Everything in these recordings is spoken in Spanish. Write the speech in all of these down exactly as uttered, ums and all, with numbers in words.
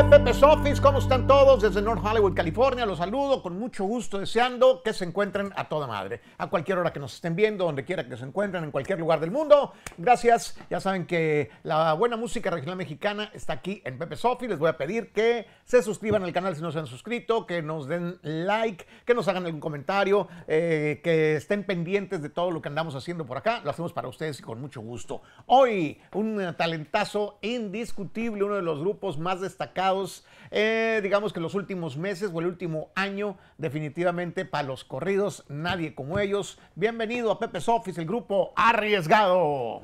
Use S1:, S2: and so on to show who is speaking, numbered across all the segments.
S1: Pepe's Office, ¿cómo están todos? Desde North Hollywood, California, los saludo con mucho gusto, deseando que se encuentren a toda madre, a cualquier hora que nos estén viendo, donde quiera que se encuentren, en cualquier lugar del mundo. Gracias, ya saben que la buena música regional mexicana está aquí en Pepe's Office. Les voy a pedir que se suscriban al canal si no se han suscrito, que nos den like, que nos hagan algún comentario, eh, que estén pendientes de todo lo que andamos haciendo por acá. Lo hacemos para ustedes y con mucho gusto. Hoy, un talentazo indiscutible, uno de los grupos más destacados Eh, digamos que los últimos meses o el último año, definitivamente para los corridos, nadie como ellos. Bienvenido a Pepe's Office, el grupo Arriesgado.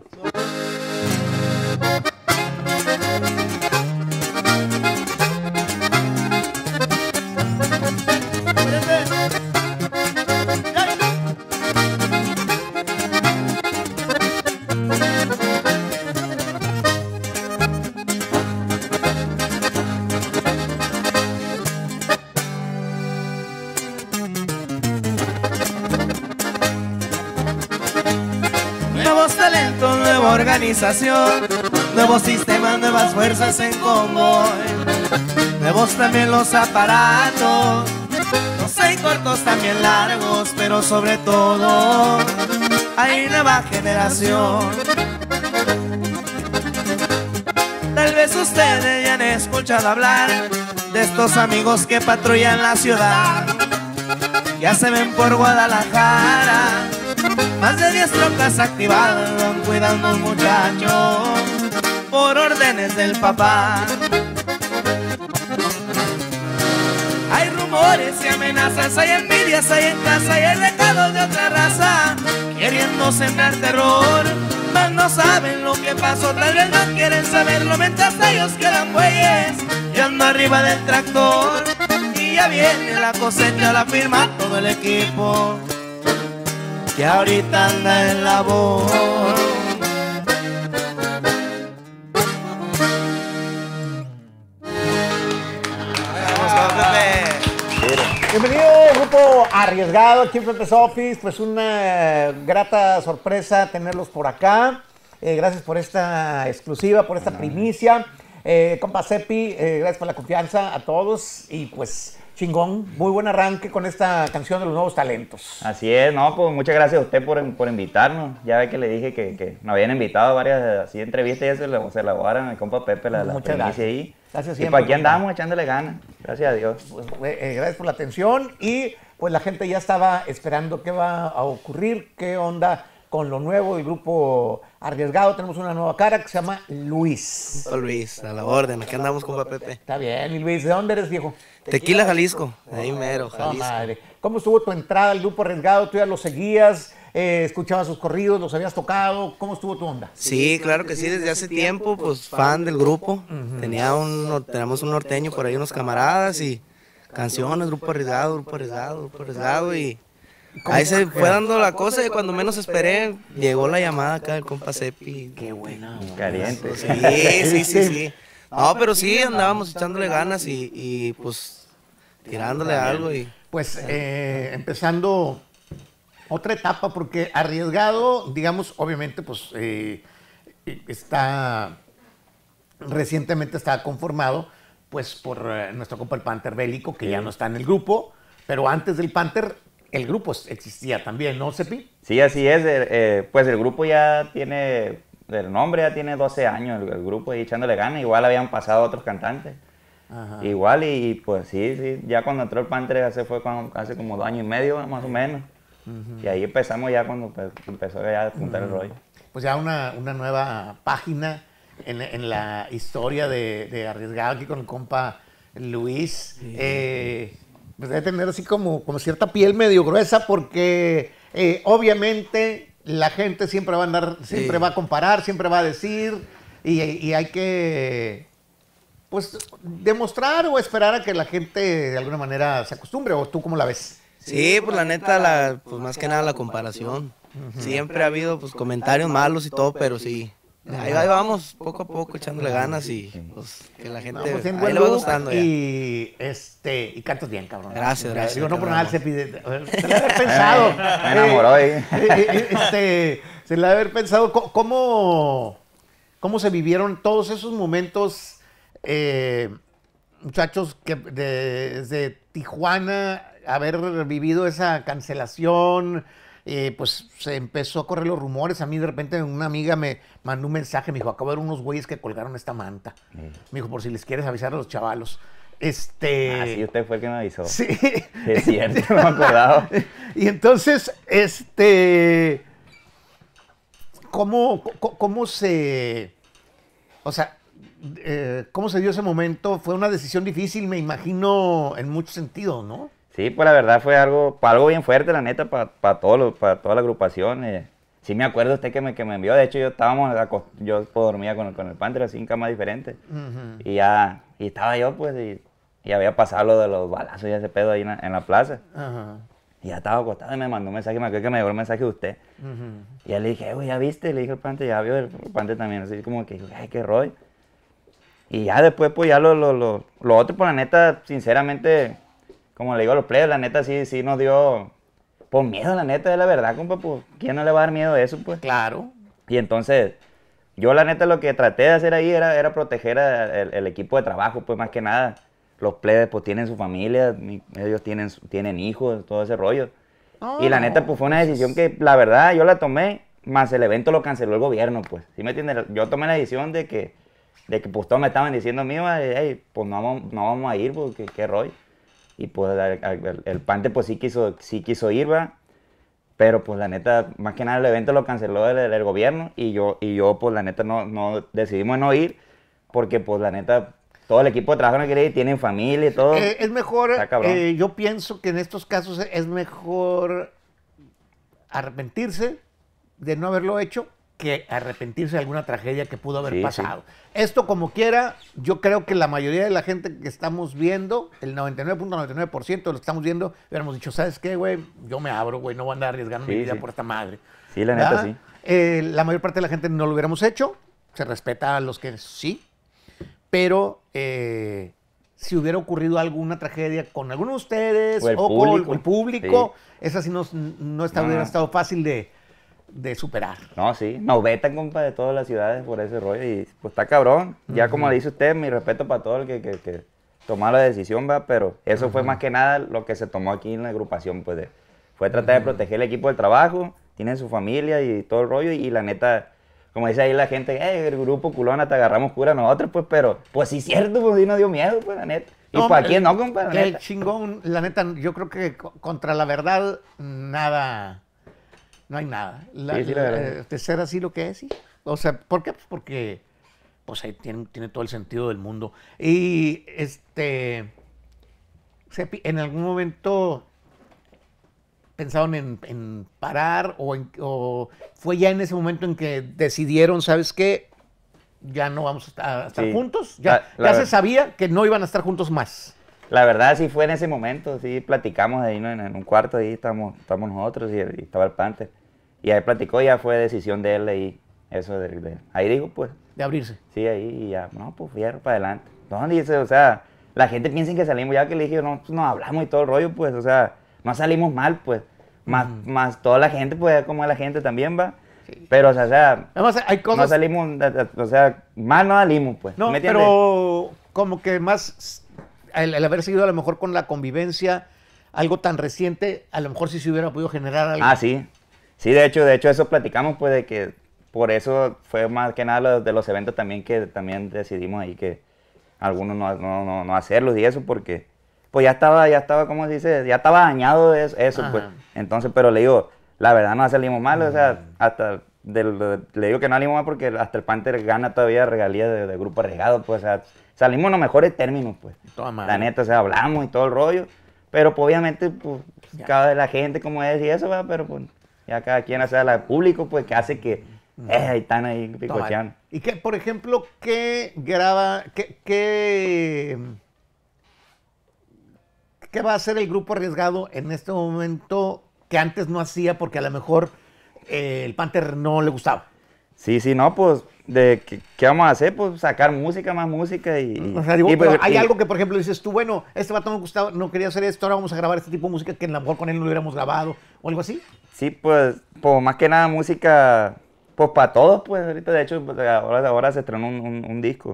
S2: Organización, nuevos sistemas, nuevas fuerzas en convoy, nuevos también los aparatos, los hay cortos también largos, pero sobre todo hay nueva generación. Tal vez ustedes ya han escuchado hablar de estos amigos que patrullan la ciudad, ya se ven por Guadalajara. Más de diez trocas activadas van cuidando a un muchacho por órdenes del papá. Hay rumores y amenazas, hay envidias, hay en casa y hay recados de otra raza queriendo sembrar terror, mas no saben lo que pasó, tal vez no quieren saberlo mientras ellos quedan bueyes y ando arriba del tractor. Y ya viene la cosecha, la firma todo el equipo que ahorita anda en labor.
S1: Bienvenido, grupo Arriesgado, aquí en Pepe's Office. Pues una grata sorpresa tenerlos por acá. Eh, gracias por esta exclusiva, por esta primicia. Eh, compa Cepi, eh, gracias por la confianza a todos. Y pues chingón, muy buen arranque con esta canción de los nuevos talentos.
S3: Así es, no, pues muchas gracias a usted por, por invitarnos. Ya ve que le dije que, que nos habían invitado a varias así entrevistas y eso le, se elaboraron el compa Pepe la, la primicia ahí.
S1: Gracias
S3: y
S1: siempre.
S3: pues aquí andamos echándole ganas, gracias a Dios.
S1: Pues, eh, gracias por la atención y pues la gente ya estaba esperando qué va a ocurrir, qué onda con lo nuevo del grupo Arriesgado. Tenemos una nueva cara que se llama Luis.
S2: Oh, Luis, a la orden, aquí andamos con Pepe.
S1: Está bien, y Luis, ¿de dónde eres, viejo?
S2: Tequila, Jalisco, ahí mero, Jalisco.
S1: No, madre. ¿Cómo estuvo tu entrada al grupo Arriesgado? ¿Tú ya lo seguías? Eh, ¿Escuchabas sus corridos? ¿Los habías tocado? ¿Cómo estuvo tu onda?
S2: Sí, claro que sí, desde hace tiempo, pues fan del grupo. Uh-huh. Tenía un, tenemos un norteño por ahí, unos camaradas y canciones, grupo Arriesgado, grupo Arriesgado, grupo Arriesgado y ahí se fue dando la cosa y cuando menos esperé, llegó la llamada acá del compa Cepi.
S1: Qué buena.
S3: Caliente.
S2: Sí, sí, sí, sí. No, pero sí, andábamos echándole ganas y, y pues tirándole algo. Y
S1: pues eh, empezando otra etapa, porque Arriesgado, digamos, obviamente, pues eh, está, recientemente está conformado pues por eh, nuestro compa el Panther Bélico, que ya no está en el grupo, pero antes del Panther el grupo existía también, ¿no, Cepi?
S3: Sí, así es, eh, pues el grupo ya tiene, el nombre ya tiene doce años, el, el grupo ahí echándole ganas, igual habían pasado otros cantantes. Ajá. Igual y, y pues sí, sí, ya cuando entró el Panther hace, fue cuando, hace como dos años y medio más o menos. Uh-huh. Y ahí empezamos ya cuando pues, empezó ya a apuntar uh-huh. el rollo.
S1: Pues ya una, una nueva página en, en la historia de, de Arriesgado aquí con el compa Luis. Sí. Eh, pues debe tener así como, como cierta piel medio gruesa porque eh, obviamente la gente siempre va a andar, siempre sí. va a comparar, siempre va a decir y, y hay que pues demostrar o esperar a que la gente de alguna manera se acostumbre. ¿O tú cómo la ves?
S2: Sí, pues la neta, la, pues más que nada la comparación. Uh-huh. Siempre ha habido pues comentarios malos y todo, pero sí. Ahí, ahí vamos, poco a poco, echándole ganas y pues que la gente
S1: no, pues,
S2: ahí le va gustando ya.
S1: Y, este, y cantas bien, cabrón.
S2: Gracias, gracias.
S1: Digo, no por nada se pide, se le ha haber pensado.
S3: Me enamoró ahí.
S1: Eh, eh, este, se le ha haber pensado cómo, cómo se vivieron todos esos momentos eh, muchachos que de- desde Tijuana, haber vivido esa cancelación, eh, pues se empezó a correr los rumores. A mí de repente una amiga me mandó un mensaje, me dijo, acabo de ver unos güeyes que colgaron esta manta.
S3: Sí.
S1: Me dijo, por si les quieres avisar a los chavalos. Este...
S3: Ah, sí, usted fue el que me avisó.
S1: Sí.
S3: Es cierto, no me acordaba.
S1: Y entonces, este... ¿Cómo, cómo, cómo se... O sea, eh, ¿cómo se dio ese momento? Fue una decisión difícil, me imagino, en muchos sentidos, ¿no?
S3: Sí, pues la verdad fue algo, fue algo bien fuerte, la neta, para pa todo para toda la agrupación. Eh. Sí me acuerdo usted que me, que me envió, de hecho yo estábamos, yo pues, dormía con, con el Panther así en camas diferentes.
S1: Uh-huh.
S3: Y ya, y estaba yo pues, y, y había pasado lo de los balazos y ese pedo ahí en la, en la plaza.
S1: Ajá.
S3: Y ya estaba acostado y me mandó un mensaje, me acuerdo que me llegó el mensaje de usted.
S1: Uh-huh.
S3: Y ya le dije, güey, ¿ya viste? Le dije al Panther, ya vio el Panther también, así como que, ay, qué rollo. Y ya después, pues ya lo, lo, lo, lo otro, pues la neta, sinceramente, como le digo a los players, la neta sí, sí nos dio, pues miedo, la neta, es la verdad, compa, pues, ¿quién no le va a dar miedo a eso, pues?
S1: Claro.
S3: Y entonces, yo la neta lo que traté de hacer ahí era, era proteger a- el, el equipo de trabajo, pues más que nada. Los players, pues tienen su familia, mi- ellos tienen, su- tienen hijos, todo ese rollo.
S1: Oh,
S3: Y la neta, pues fue una decisión que, la verdad, yo la tomé, más el evento lo canceló el gobierno, pues. ¿Sí me entiendes? Yo tomé la decisión de que, de que pues todos me estaban diciendo a mí, hey, pues no vamos, no vamos a ir, porque qué rollo. Y pues el, el, el Pante, pues sí quiso, sí quiso ir, va. Pero pues la neta, más que nada el evento lo canceló el, el- el gobierno y yo, y yo pues la neta no, no decidimos no ir porque pues la neta todo el equipo de trabajo no quería ir, tienen familia y todo.
S1: Eh, es mejor,
S3: Está cabrón.
S1: eh, yo pienso que en estos casos es mejor arrepentirse de no haberlo hecho que arrepentirse de alguna tragedia que pudo haber
S3: Sí,
S1: pasado. Esto como quiera, yo creo que la mayoría de la gente que estamos viendo, el noventa y nueve punto noventa y nueve por ciento de lo que estamos viendo, hubiéramos dicho, ¿sabes qué, güey? Yo me abro, güey, no voy a andar arriesgando mi
S3: Sí,
S1: vida
S3: sí.
S1: por esta madre.
S3: Sí, la neta,
S1: ¿verdad?
S3: sí.
S1: Eh, la mayor parte de la gente no lo hubiéramos hecho, se respeta a los que sí, pero eh, si hubiera ocurrido alguna tragedia con alguno de ustedes
S3: O el
S1: o
S3: público.
S1: con el público, esa sí no, no está-
S3: No.
S1: hubiera estado fácil de, de superar.
S3: No, sí, nos vetan, compa, de todas las ciudades por ese rollo y pues está cabrón. Ya como le dice usted, mi respeto para todo el que, que, que tomó la decisión, va, pero eso fue más que nada lo que se tomó aquí en la agrupación, pues de, fue tratar de proteger el equipo del trabajo, tienen su familia y todo el rollo y, y la neta, como dice ahí la gente, hey, el grupo culona, te agarramos cura a nosotros, pues, pero pues sí es cierto, pues sí nos dio miedo, pues la neta. Y
S1: No,
S3: para
S1: hombre,
S3: quién no, compa, la
S1: qué
S3: neta.
S1: chingón, la neta, yo creo que co- contra la verdad, nada, no hay nada. La-
S3: Sí, sí, la
S1: la-
S3: verdad.
S1: eh, de ser así lo que es, sí. O sea, ¿por qué? Pues porque, pues ahí tiene, tiene todo el sentido del mundo. Y, este, Sepi, en algún momento pensaron en, en parar o, en- o fue ya en ese momento en que decidieron, ¿sabes qué? Ya no vamos a estar, a estar
S3: Sí.
S1: juntos. Ya,
S3: La- la
S1: ya se
S3: ver-
S1: sabía que no iban a estar juntos más.
S3: La verdad sí fue en ese momento, sí platicamos ahí ¿no? en, en un cuarto, ahí estábamos, estábamos nosotros y, y estaba el Panther. Y ahí platicó, ya fue decisión de él ahí, eso de, de- ahí dijo pues,
S1: De abrirse.
S3: sí, ahí y ya, no, pues fierro para adelante. ¿Dónde dice? O sea, la gente piensa que salimos, ya que le dije, no, pues nos hablamos y todo el rollo, pues, o sea, no salimos mal, pues. Más, más toda la gente, pues, como la gente también va. Pero, o sea, o sea,
S1: Además, hay
S3: no
S1: cosas.
S3: salimos, o sea, mal no salimos, pues.
S1: No,
S3: ¿me entiendes?
S1: pero como que más el, el haber seguido a lo mejor con la convivencia, algo tan reciente, a lo mejor sí se hubiera podido generar algo.
S3: Ah, sí. Sí, de hecho, de hecho eso platicamos, pues, de que por eso fue más que nada lo de los eventos también que también decidimos ahí que algunos no, no, no, no hacerlos y eso porque pues ya estaba, ya estaba, ¿cómo se dice? Ya estaba dañado eso, eso, pues.
S1: Ajá.
S3: Entonces, pero le digo, la verdad no salimos mal, o sea, hasta del- de- le digo que no salimos mal porque hasta el Panther gana todavía regalías de, de grupo arriesgado, pues, o sea, salimos en los mejores términos, pues.
S1: Toda madre.
S3: La neta, o sea, hablamos y todo el rollo, pero pues, obviamente, pues,
S1: Ya.
S3: cada vez la gente, como es y eso, va, pero pues, ya cada quien, o sea, el público, pues, que hace que, eh, ahí están ahí
S1: Toda madre.
S3: picoteando.
S1: Y que, por ejemplo, ¿qué graba, qué, qué, qué va a hacer el grupo arriesgado en este momento que antes no hacía porque a lo mejor eh, el Panther no le gustaba?
S3: Sí, sí, no, pues, de ¿qué, qué vamos a hacer? Pues sacar música, más música y... y-
S1: O sea, digo,
S3: y,
S1: pero
S3: pues,
S1: hay
S3: y-
S1: algo que, por ejemplo, dices tú, bueno, este vato no me gustaba, no quería hacer esto, ahora vamos a grabar este tipo de música que a lo mejor con él no lo hubiéramos grabado o algo así.
S3: Sí, pues, pues, más que nada música, pues, para todos, pues, ahorita, de hecho, pues, ahora, ahora se estrenó un, un- un disco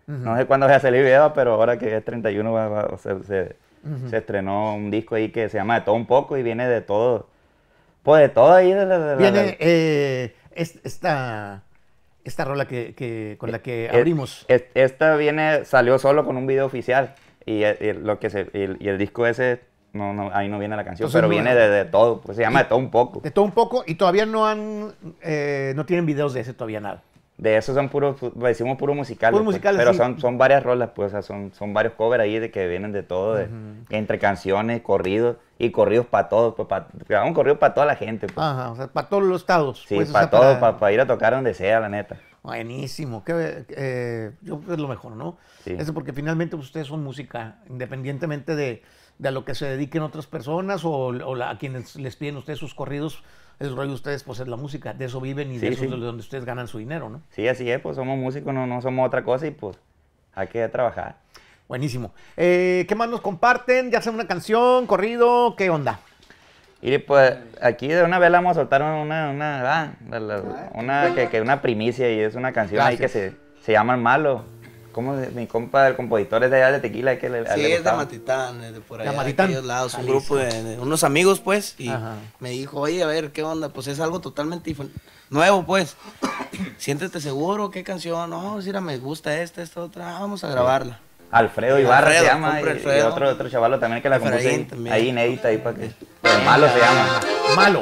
S3: Uh-huh. No sé cuándo vaya a salir video, pero ahora que es treinta y uno va, va, o sea, se, uh-huh. se estrenó un disco ahí que se llama De Todo Un Poco y viene de todo. Pues de todo ahí. De la, de la,
S1: viene
S3: de la,
S1: eh, es, esta, esta rola que, que, con la que
S3: es,
S1: abrimos.
S3: Es, esta viene, salió solo con un video oficial y, y, lo que se, y, y el disco ese... No, no, ahí no viene la canción, entonces, pero viene de, de todo, pues se llama De Todo Un Poco.
S1: De Todo Un Poco, y todavía no han, eh, no tienen videos de ese todavía nada.
S3: De eso son puros, decimos puro musicales,
S1: puro
S3: pues,
S1: musicales
S3: pero
S1: sí.
S3: son, son varias rolas, pues, o sea, son, son varios covers ahí de que vienen de todo, de, uh-huh. entre canciones, corridos, y corridos para todos, pues, para, grabamos corridos para toda la gente. Pues.
S1: Ajá, o sea, para todos los estados.
S3: Sí,
S1: pues,
S3: para
S1: o sea,
S3: todos,
S1: para...
S3: para ir a tocar donde sea, la neta.
S1: Buenísimo, que, eh, yo creo que es lo mejor, ¿no? Sí. Eso porque finalmente pues, ustedes son música, independientemente de, de a lo que se dediquen otras personas o, o la, a quienes les piden ustedes sus corridos, el rollo de ustedes pues es la música, de eso viven y sí, de eso sí. es de donde ustedes ganan su dinero, ¿no?
S3: Sí, así es, pues somos músicos, no, no somos otra cosa y pues hay que trabajar.
S1: Buenísimo. Eh, ¿Qué más nos comparten? ¿Ya sea una canción, corrido? ¿Qué onda?
S3: Y pues aquí de una vez le vamos a soltar una, una, ah, una, que, que una primicia y es una canción Gracias. Ahí que se, se llama El Malo. ¿Cómo es? Mi compa, el compositor es de allá de Tequila. Que le,
S2: sí,
S3: le
S2: es de Matitán, de por allá,
S1: de, Matitán.
S2: de aquellos lados, un grupo de, de unos amigos pues, y Ajá. me dijo, oye, a ver, ¿qué onda? Pues es algo totalmente nuevo pues, siéntete seguro, ¿qué canción? No, si me gusta esta, esta, otra, ah, vamos a grabarla.
S3: Alfredo Ibarra Alfredo, se llama, y, y otro, otro chavalo también que la compuso ahí, ahí inédita, ahí para que... El Malo se llama.
S1: Malo.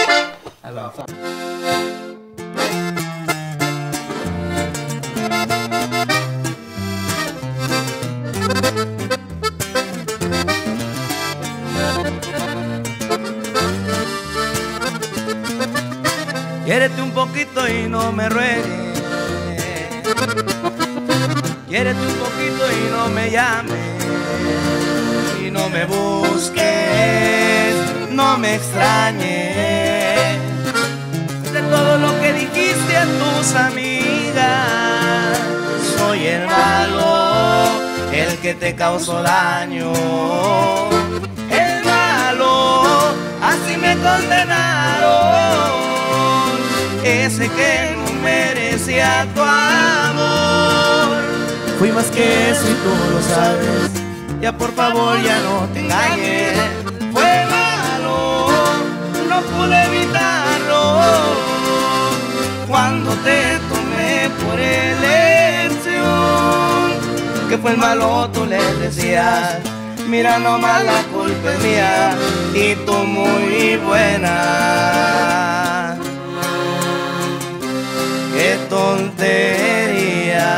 S2: Quiérete un poquito y no me ruegues. Quiérete un poquito y no me llames. Y no me busques, no me extrañes. De todo lo que dijiste a tus amigas, soy el malo, el que te causó daño. El malo, así me condenaron. Ese que no merecía tu amor. Fui más que eso y tú lo sabes. Ya por favor ya no te engañes. Fue malo, no pude evitarlo. Cuando te tomé por elección, que fue el malo, tú le decías, mira nomás la culpa es mía y tú muy buena. ¡Qué tontería!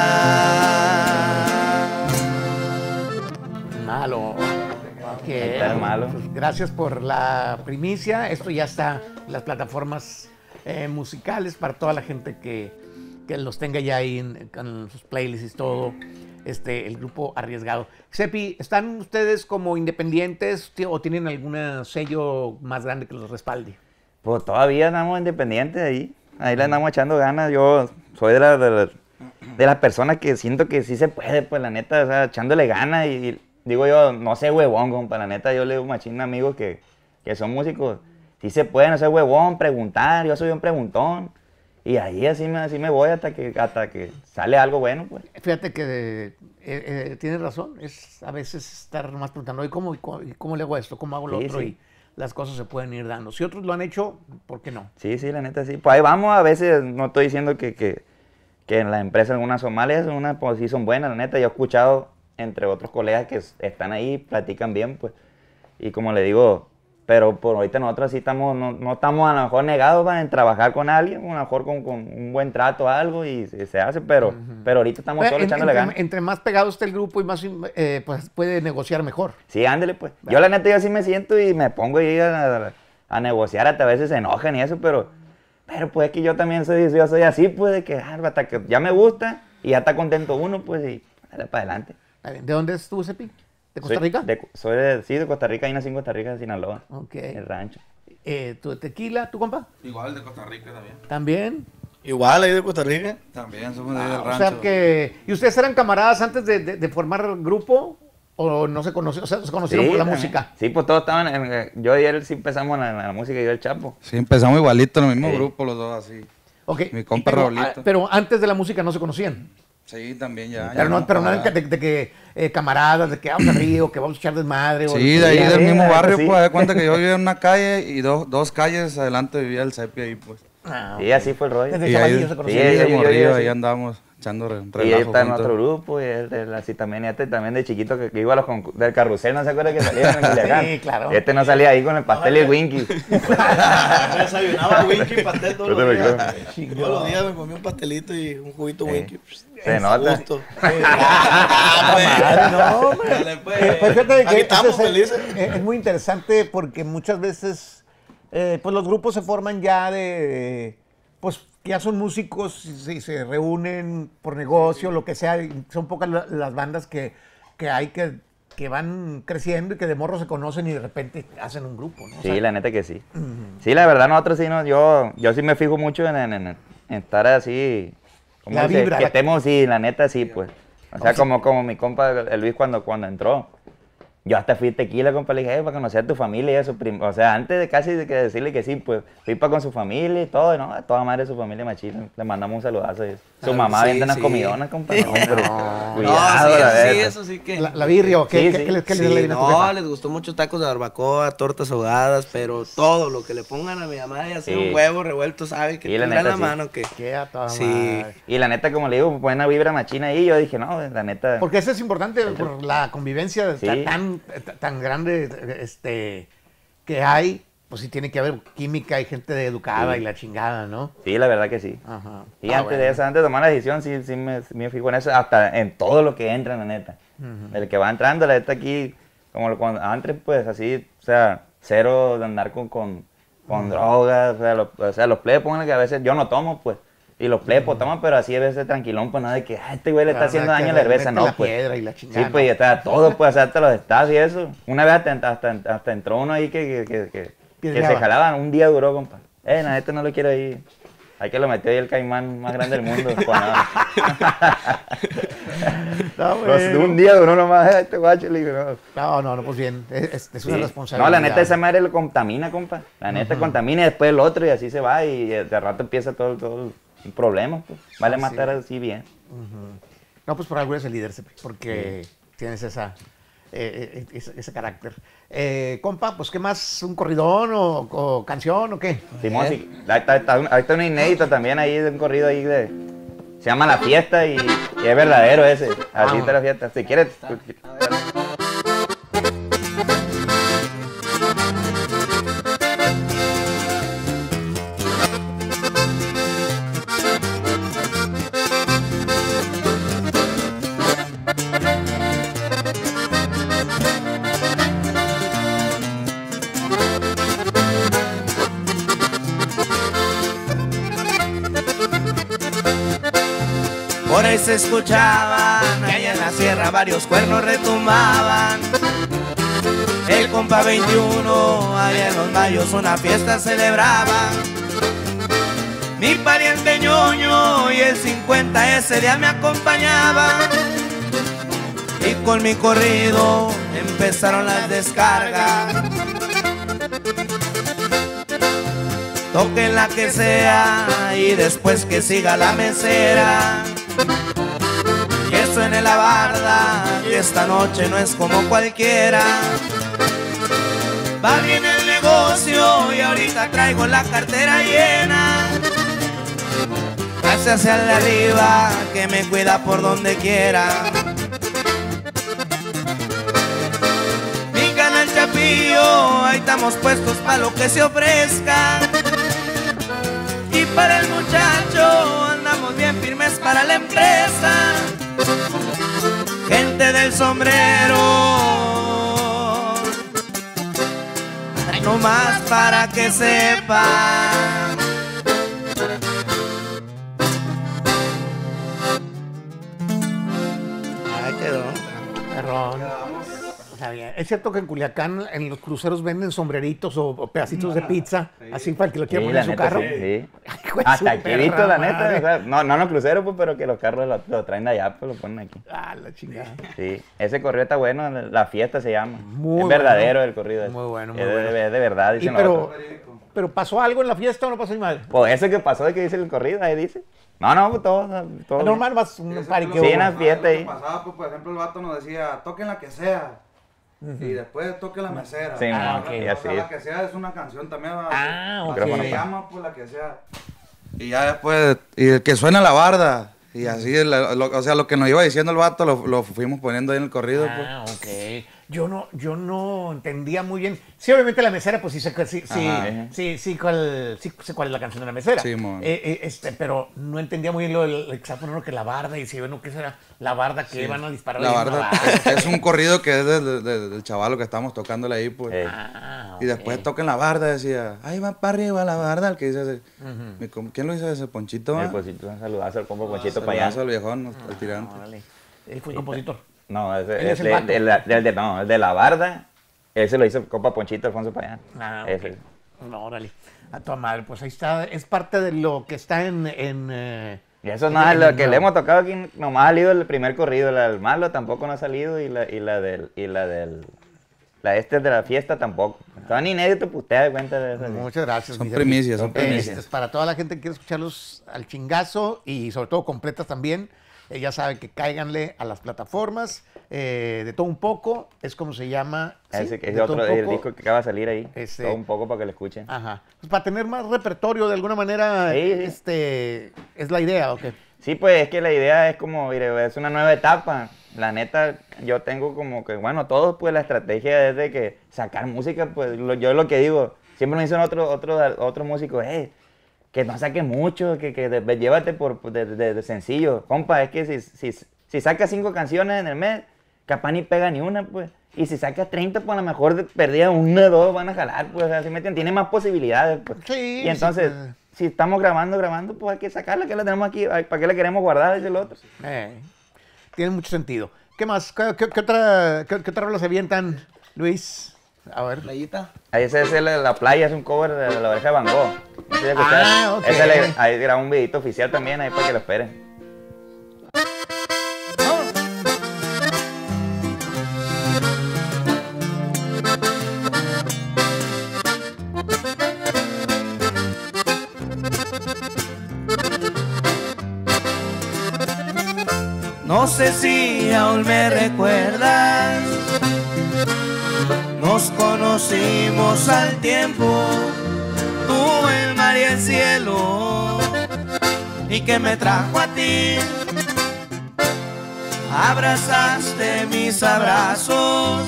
S1: Malo. Okay.
S3: Está malo.
S1: Pues gracias por la primicia. Esto ya está en las plataformas eh, musicales para toda la gente que, que los tenga ya ahí en, en sus playlists y todo. Este, el grupo Arriesgado. Cepi, ¿están ustedes como independientes o tienen algún sello más grande que los respalde?
S3: Pues todavía andamos independientes ahí. Ahí le andamos echando ganas. Yo soy de las de la, de la personas que siento que sí se puede, pues la neta, o sea, echándole ganas. Y, y digo yo, no sé huevón, compa, la neta, yo le digo machín a amigos que, que son músicos. Sí se puede, no sé huevón, preguntar, yo soy un preguntón. Y ahí así me, así me voy hasta que, hasta que sale algo bueno, pues.
S1: Fíjate que eh, eh, tienes razón, es a veces estar más preguntando, ¿y cómo, y cómo, y cómo le hago esto? ¿Cómo hago lo
S3: sí,
S1: otro?
S3: Sí.
S1: Y las cosas se pueden ir dando. Si otros lo han hecho, ¿por qué no?
S3: Sí, sí, la neta sí. Pues ahí vamos, a veces no estoy diciendo que, que, que en las empresas algunas son malas, unas pues sí son buenas, la neta. Yo he escuchado entre otros colegas que están ahí, platican bien, pues. Y como le digo, pero por ahorita nosotros sí estamos, no, no estamos a lo mejor negados en trabajar con alguien, a lo mejor con, con un buen trato o algo y se, se hace, pero, uh-huh. pero ahorita estamos
S1: pero
S3: solo
S1: en,
S3: echándole
S1: entre,
S3: ganas.
S1: Entre más pegado esté el grupo y más eh, pues puede negociar mejor.
S3: Sí, ándale pues. Bueno. Yo la neta yo sí me siento y me pongo ahí a, a, a negociar, hasta a veces se enojan y eso, pero, pero pues es que yo también soy, yo soy así, pues de que ah, hasta que ya me gusta y ya está contento uno, pues y dale para adelante.
S1: ¿De dónde es tú, Cepi? ¿De Costa
S3: soy
S1: Rica?
S3: De, soy de, sí, de Costa Rica, ahí nací en Costa Rica, Sinaloa.
S1: Ok.
S3: El rancho.
S1: Eh, ¿Tú de Tequila, tu compa?
S4: Igual de Costa Rica también.
S1: ¿También?
S2: Igual ahí de Costa Rica.
S4: También somos de ahí
S1: Ah,
S4: del
S1: o
S4: rancho.
S1: sea que... ¿Y ustedes eran camaradas antes de, de, de formar el grupo? ¿O no se conocieron? O sea, ¿se conocieron
S3: Sí,
S1: por la
S3: también.
S1: música?
S3: Sí, pues todos estaban, en, yo y él sí empezamos en la, en la música y yo el Chapo.
S4: Sí, empezamos igualito en el mismo
S3: Sí.
S4: grupo los dos así.
S1: Okay.
S4: Mi compa
S1: pero,
S4: Raulito.
S1: ah, pero antes de la música no se conocían.
S4: Sí, también ya.
S1: Pero
S4: ya
S1: no, pero no
S4: ya.
S1: de, de, de que eh, camaradas, de que vamos al río, que vamos a echar desmadre. o
S4: Sí,
S1: que-
S4: de ahí
S3: Sí,
S4: del
S3: sí,
S4: mismo
S3: la neta,
S4: barrio,
S3: sí.
S4: pues, de cuenta que yo vivía en una calle y dos, dos calles adelante vivía el Cepi ahí, pues.
S1: Ah,
S3: Sí, así fue el rollo.
S1: Desde
S4: Y
S1: chavalillo
S4: ahí,
S1: se
S4: sí,
S1: conocían.
S3: Sí,
S4: de
S3: yo- yo-
S4: morrillo,
S3: yo-
S4: ahí
S3: sí.
S4: andamos echando re-
S3: Y él
S4: relajo
S3: está en
S4: juntos.
S3: otro grupo, y él, él así también, y este también de chiquito que, que iba a los concursos del carrusel, ¿no se acuerda que salía en Culiacán?
S1: Sí, claro.
S3: Este no salía ahí con el pastel y el Winky.
S2: Desayunaba Winky y pastel todos
S3: Yo te
S2: los
S3: lo
S2: días.
S1: creo.
S2: Todos los días me comía un pastelito y un juguito
S3: Sí.
S2: Winky.
S3: Se nota.
S2: Gusto.
S1: Ah, madre, no, hombre.
S2: Dale, pues.
S1: Eh, pues fíjate que
S2: Aquí estamos
S1: ese es,
S2: felices.
S1: eh, es muy interesante porque muchas veces eh, pues los grupos se forman ya de, pues que ya son músicos y se, se reúnen por negocio, lo que sea, y son pocas la- las bandas que, que hay que, que van creciendo y que de morro se conocen y de repente hacen un grupo, ¿no? O
S3: Sí,
S1: sea,
S3: la neta que sí. Sí, la verdad, nosotros sí, no, yo, yo sí me fijo mucho en, en- en- en estar así. ¿Cómo
S1: La
S3: se dice?
S1: vibra,
S3: Que
S1: la-
S3: estemos, sí, la neta sí, pues. O sea, como, como mi compa el Luis cuando, cuando entró. Yo hasta fui tequila, compa, le dije, "Eh, para conocer a tu familia y a su prim-". O sea, antes de casi de que decirle que sí, pues, fui para con su familia y todo, y no, a toda madre de su familia machita. Le mandamos un saludazo. Y su
S2: Claro,
S3: mamá
S2: sí,
S3: vende unas
S2: sí.
S3: comidonas, compa. No, hombre,
S1: No.
S3: cuidado,
S2: no, sí,
S3: la
S2: sí,
S3: verdad.
S2: eso sí que.
S1: La, la birria, ¿o qué,
S3: Sí,
S1: qué-
S3: sí.
S1: qué les- qué les
S2: Sí,
S1: le viene a tu
S2: no,
S1: jefa?
S2: les gustó mucho tacos de barbacoa, tortas ahogadas, pero todo lo que le pongan a mi mamá y así
S3: Sí.
S2: un huevo revuelto, sabe que
S3: Sí, la
S2: tendrá en
S3: neta,
S2: la
S3: sí.
S2: mano que.
S1: Qué a toda
S2: Sí.
S1: madre.
S3: Y la neta, como le digo, buena vibra machina ahí. Yo dije, no, la neta.
S1: Porque eso es importante por la convivencia
S3: Sí.
S1: ta- tan, ta- tan grande este, que hay. Pues sí tiene que haber química y gente educada
S3: Sí.
S1: y la chingada, ¿no?
S3: Sí, la verdad que sí.
S1: Ajá.
S3: Y
S1: Ah,
S3: antes
S1: bueno.
S3: de eso, antes de tomar la decisión, sí, sí me, me fijo en eso, hasta en todo lo que entra, la neta. El que va entrando, la neta aquí, como lo- cuando, antes, pues así, o sea, cero de andar con, con, con drogas, o sea, los, o sea, los plebes, pónganle que a veces yo no tomo, pues. Y los plebes pues, toman, pero así a veces tranquilón, pues no de que "Ah, este güey le está
S1: Ah,
S3: haciendo
S1: que
S3: daño a la
S1: le
S3: cerveza",
S1: mete
S3: no,
S1: la
S3: pues.
S1: piedra y la chingada,
S3: Sí, pues,
S1: ¿no?
S3: y está todo, pues, o sea, hasta los estados y eso. Una vez hasta, hasta, hasta entró uno ahí que, que, que, que, que
S1: Piedreaba.
S3: se jalaban, un día duró, compa. Eh, la neta no lo quiero ir. Hay que lo metió ahí el caimán más grande del mundo. Juanado.
S1: No,
S3: Pues,
S1: bueno.
S3: un día duró nomás eh, este guacho, le digo, no.
S1: No, no, no, pues bien. Es, es- es una
S3: Sí.
S1: responsabilidad.
S3: No, la neta esa madre lo contamina, compa. La neta contamina y después el otro y así se va y de rato empieza todo, todo el problema. Pues. Vale
S1: Así
S3: matar
S1: es.
S3: así bien.
S1: No, pues por algo eres el líder, Cepi, porque tienes esa, eh, eh, ese, ese carácter. Eh, compa, pues ¿qué más? ¿Un corridón o, o canción o qué?
S3: Simón, sí. Ahí está, está un- ahí está una inédita también ahí de un corrido ahí de... Se llama La Fiesta y, y es verdadero ese. Así
S1: Ah.
S3: está la fiesta. Si quieres...
S2: Por ahí se escuchaban, allá en la sierra varios cuernos retumbaban. El compa veintiuno, allá en los mayos una fiesta celebraba. Mi pariente ñoño y el cincuenta ese día me acompañaba. Y con mi corrido empezaron las descargas. Toquen la que sea y después que siga la mesera. Que suene la barda, que esta noche no es como cualquiera. Va bien el negocio y ahorita traigo la cartera llena. Gracias al de arriba que me cuida por donde quiera. Mi canal Chapillo, ahí estamos puestos para lo que se ofrezca. Y para el muchacho andamos bien firmes para la empresa. Gente del sombrero, no más para que sepan. Ay, quedó.
S1: Perrón. Está bien. Es cierto que en Culiacán en los cruceros venden sombreritos o, o pedacitos de pizza, así para el que lo quiera
S3: Sí,
S1: poner
S3: la
S1: en su
S3: neta,
S1: carro.
S3: sí, sí.
S1: Ay, hijo de su
S3: Hasta aquí he visto,
S1: perra
S3: la neta.
S1: madre.
S3: O sea, no, no en los cruceros, pues, pero que los carros lo, lo traen de allá, pues lo ponen aquí.
S1: Ah, la chingada.
S3: Sí, ese corrido está bueno, La Fiesta se llama.
S1: Muy
S3: es verdadero
S1: bueno.
S3: el corrido. ese.
S1: Muy bueno, muy
S3: es de,
S1: bueno.
S3: de- de verdad,
S1: Y
S3: dicen los
S1: pero,
S3: otros.
S1: pero ¿pasó algo en la fiesta o no pasó ni madre?
S3: Pues eso que pasó de que dice el corrido, ahí dice. No, no, pues todo, todo.
S1: Normal, más un
S4: Ese
S1: party
S4: que
S1: que
S4: lo
S3: Sí,
S1: hubo.
S3: una fiesta
S4: lo que
S3: ahí.
S4: pasaba, pues, por ejemplo, el vato nos decía, toquen la que sea. Y después toquen la mesera.
S3: Sí,
S1: Ah,
S3: no,
S1: ok.
S3: y
S4: O
S3: así.
S4: sea, la que sea es una canción también. ¿verdad?
S1: Ah,
S4: Así
S1: ok.
S4: se llama, pues, la que sea. Y ya después, y el que suena la barda. Y así, el- lo- o sea, lo que nos iba diciendo el vato lo, lo fuimos poniendo ahí en el corrido, pues.
S1: Ah, ok. Yo no, yo no entendía muy bien. Sí, obviamente la mesera, pues sí sé, sí, sí,
S3: Ajá.
S1: sí, sí, cuál, sí sé cuál es la canción de la mesera.
S4: Sí, mon.
S1: Eh, eh, este, pero no entendía muy bien lo del hexáfono, que la barda, y si bueno, ¿qué será? La barda que van a disparar.
S4: La
S1: ahí en
S4: barda
S1: una
S4: es, es un corrido que es del, del, del chavalo que estamos tocándole ahí, pues.
S3: Eh,
S1: Ah,
S4: Y después
S1: ok.
S4: toquen la barda, decía, ahí va para arriba la barda, el que dice ese. Mi com- ¿Quién lo hizo ese? Ponchito,
S3: el
S4: ¿va?
S3: Ponchito, un saludazo al compa Ponchito para
S4: Saludazo
S3: allá.
S4: al viejón, el tirante.
S1: Órale. Él fue compositor.
S3: No, ese,
S1: Él es el
S3: de,
S1: vato.
S3: de la- del de, no, el de la barda, ese lo hizo el compa Ponchito Alfonso Payán.
S1: Ah, ok.
S3: Ese.
S1: No, órale. A tu madre, pues ahí está. Es parte de lo que está en. en eh,
S3: Y eso
S1: en-
S3: nada,
S1: en
S3: lo
S1: el
S3: que le
S1: nuevo.
S3: hemos tocado aquí, nomás ha salido el primer corrido, la del malo tampoco no ha salido y la, y la del, y la del, la este de la fiesta tampoco. Estaban inéditos, pues usted da cuenta de eso. sí.
S1: Muchas gracias.
S4: Son
S1: mi
S4: primicias, son
S1: Sergio.
S4: primicias.
S1: Este, para toda la gente que quiere escucharlos al chingazo y sobre todo completas también, eh, ya saben que cáiganle a las plataformas eh, de todo un poco, es como se llama. ¿sí?
S3: Ese, ese
S1: De todo
S3: otro
S1: un
S3: el
S1: poco.
S3: disco que acaba de salir ahí.
S1: Ese-
S3: Todo un poco para que lo escuchen.
S1: Ajá. Pues para tener más repertorio de alguna manera,
S3: Sí, sí.
S1: este, es la idea, ¿o qué?
S3: Sí, pues es que la idea es como, mire, es una nueva etapa. La neta, yo tengo como que, bueno, todos pues la estrategia es de que sacar música, pues lo- yo lo que digo, siempre me dicen otros otro, otro músicos, eh, que no saques mucho, que, que de- llévate por, de, de- de sencillo. Compa, es que si, si, si sacas cinco canciones en el mes, capaz ni pega ni una, pues. Y si sacas treinta, pues a lo mejor de perdida una o dos van a jalar, pues, así me entiendes, tiene más posibilidades, pues.
S1: Sí,
S3: Y entonces,
S1: sí, pues.
S3: si estamos grabando, grabando, pues hay que sacarla, que la tenemos aquí, ay, ¿para qué la queremos guardar? Dice el otro.
S1: Eh, tiene mucho sentido. ¿Qué más? ¿Qué, qué- qué otra, qué, qué otra rola se avientan, Luis? A ver.
S2: Playita.
S3: Ahí ese es el de la playa, es un cover de la oreja de Van Gogh. No sé si escuchaste.
S1: Ah, ok.
S3: Ese le- ahí grabó un videito oficial también, ahí para que lo esperen.
S2: No sé si aún me recuerdas, nos conocimos al tiempo, tú el mar y el cielo, y que me trajo a ti. Abrazaste mis abrazos,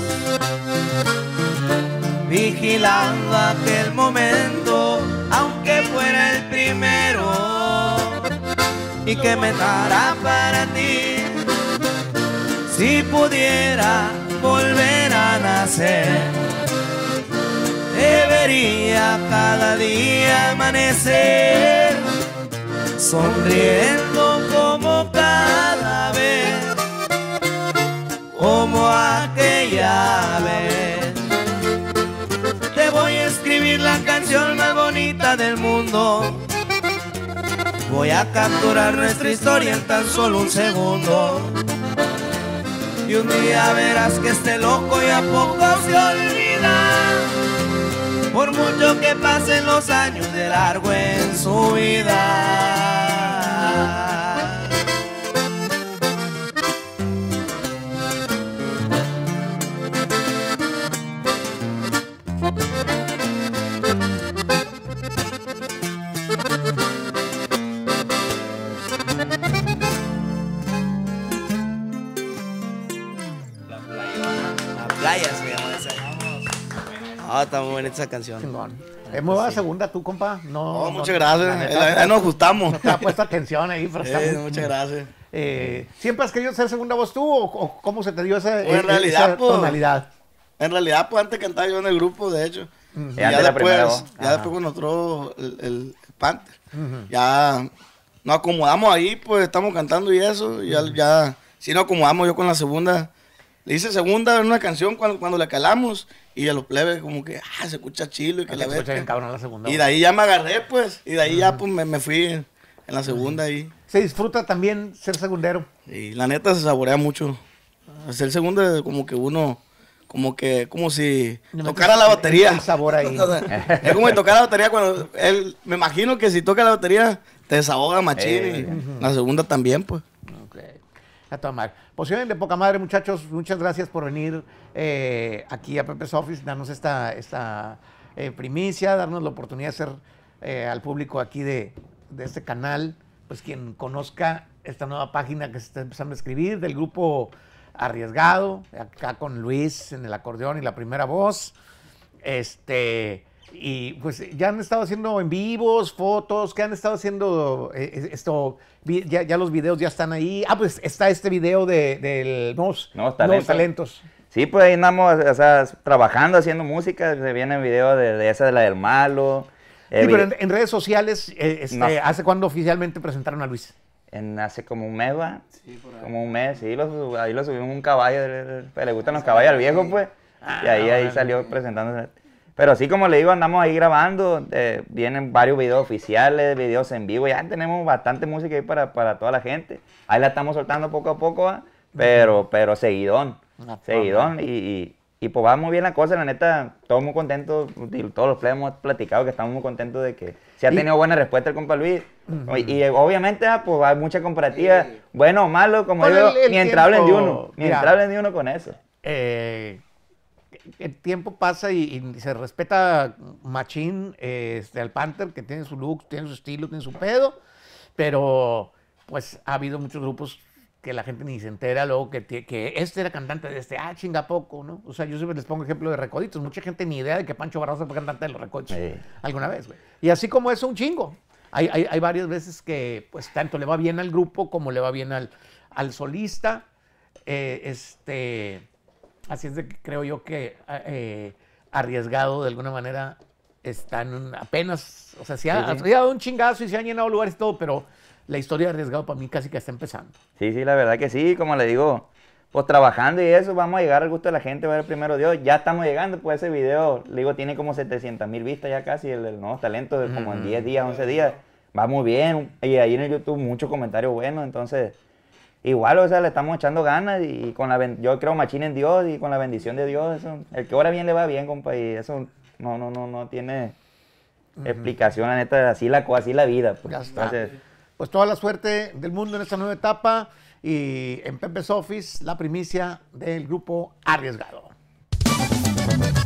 S2: vigilando aquel momento, aunque fuera el primero, y que me dará para ti. Si pudiera volver a nacer, te vería cada día amanecer, sonriendo como cada vez, como aquella vez. Te voy a escribir la canción más bonita del mundo. Voy a capturar nuestra historia en tan solo un segundo. Y un día verás que este loco ya poco se olvida, por mucho que pasen los años de largo en su vida. La playa se llama esa. Ah, está muy buena esa canción.
S1: Chingón. Es muy buena segunda, tú, compa. No,
S2: Oh,
S1: no-
S2: muchas gracias.
S1: la neta,
S2: Ahí- ahí nos gustamos.
S1: No te ha puesto atención ahí, pero está
S2: Eh,
S1: muy-
S2: muchas gracias.
S1: Eh, ¿Siempre has querido ser segunda voz tú o, o cómo se te dio esa,
S2: Pues, en
S1: eh,
S2: realidad,
S1: esa
S2: pues,
S1: tonalidad?
S2: En realidad, pues antes cantaba yo en el grupo, de hecho. Y
S3: Y
S2: ya
S3: antes la primera
S2: después,
S3: voz.
S2: ya después cuando entró el, el Panther, ya nos acomodamos ahí, pues estamos cantando y eso. Y ya, ya, sí nos acomodamos yo con la segunda. Le hice segunda en una canción cuando, cuando la calamos. Y a los plebes como que, ah, se escucha chilo y que
S1: Que
S2: la
S1: te escucha bien
S2: bestia.
S1: cabrón la segunda
S2: Y
S1: voz.
S2: de ahí ya me agarré, pues. Y de ahí ya pues me, me fui en la segunda ahí.
S1: Se disfruta también ser segundero.
S2: Y la neta se saborea mucho. Hacer segunda como que uno, como que, como si
S1: Le
S2: tocara
S1: metes
S2: la batería.
S1: el sabor ahí.
S2: O sea, es como si tocara la batería cuando él, me imagino que si toca la batería, te desahoga machín.
S3: Eh,
S2: Y la segunda también, pues.
S1: Ok. A toda madre. Pues si ven de poca madre, muchachos. Muchas gracias por venir eh, aquí a Pepe's Office, darnos esta, esta eh, primicia, darnos la oportunidad de ser eh, al público aquí de, de este canal, pues quien conozca esta nueva página que se está empezando a escribir del grupo Arriesgado, acá con Luis en el acordeón y la primera voz. Este... Y pues ya han estado haciendo en vivos, fotos, ¿qué han estado haciendo? Eh, esto, vi- ya, ya los videos ya están ahí. Ah, pues está este video de, del nuevos,
S3: Nuevos
S1: nuevos
S3: talentos.
S1: talentos.
S3: Sí, pues ahí andamos, o sea, trabajando, haciendo música. Se viene el video de, de esa de la del malo.
S1: Sí,
S3: eh,
S1: pero
S3: vi-
S1: en, en redes sociales, eh, este,
S3: No.
S1: ¿hace cuándo oficialmente presentaron a Luis?
S3: En hace como un mes, va. Como un mes, sí, lo, sub- ahí lo subimos un caballo. Le gustan los caballos al viejo, pues. Y ahí, ahí salió presentándose. Pero sí, como le digo, andamos ahí grabando. eh, vienen varios videos oficiales, videos en vivo. Ya tenemos bastante música ahí para, para toda la gente. Ahí la estamos soltando poco a poco, ¿va? Pero, pero seguidón.
S1: Ah,
S3: Seguidón. Y, y, y pues va muy bien la cosa, la neta. Todos muy contentos. y Todos los players hemos platicado que estamos muy contentos de que se ha
S1: Y-
S3: tenido buena respuesta el compa Luis. Y, y obviamente, ah, pues hay mucha comparativa. Bueno o malo, como
S1: Con
S3: digo,
S1: el- el
S3: mientras hablen de
S1: tiempo,
S3: uno.
S1: mira.
S3: Mientras hablen de uno con eso.
S1: Eh, el tiempo pasa y, y se respeta machín eh, este, al Panther, que tiene su look, tiene su estilo, tiene su pedo, pero pues ha habido muchos grupos que la gente ni se entera luego que, tie- que este era cantante de este, ah, chinga poco, ¿no? O sea, yo siempre les pongo ejemplo de Recoditos, mucha gente ni idea de que Pancho Barraza fue cantante de los Recoditos
S3: Sí.
S1: alguna vez, güey. Y así como eso, un chingo. Hay, hay, hay varias veces que pues tanto le va bien al grupo como le va bien al, al solista. Eh, este... Así es de que creo yo que eh, Arriesgado de alguna manera está en un- apenas, o sea, sí ha,
S3: Sí, sí.
S1: ha dado un chingazo y se han llenado lugares y todo, pero la historia de Arriesgado para mí casi que está empezando.
S3: Sí, sí, la verdad que sí, como le digo, pues trabajando y eso, vamos a llegar al gusto de la gente, va a ver primero Dios, ya estamos llegando, pues ese video, le digo, tiene como setecientas mil vistas ya casi, el del Nuevos Talentos, de como en diez días, once días, va muy bien, y ahí en el YouTube muchos comentarios buenos, entonces, igual, o sea, le estamos echando ganas, y con la, ben- yo creo machín en Dios, y con la bendición de Dios, eso, el que ora bien le va bien, compa, y eso no, no, no, no tiene explicación, la neta, así la, co- así la vida, pues.
S1: Ya está.
S3: Entonces,
S1: Pues toda la suerte del mundo en esta nueva etapa y en Pepe's Office, la primicia del grupo Arriesgado.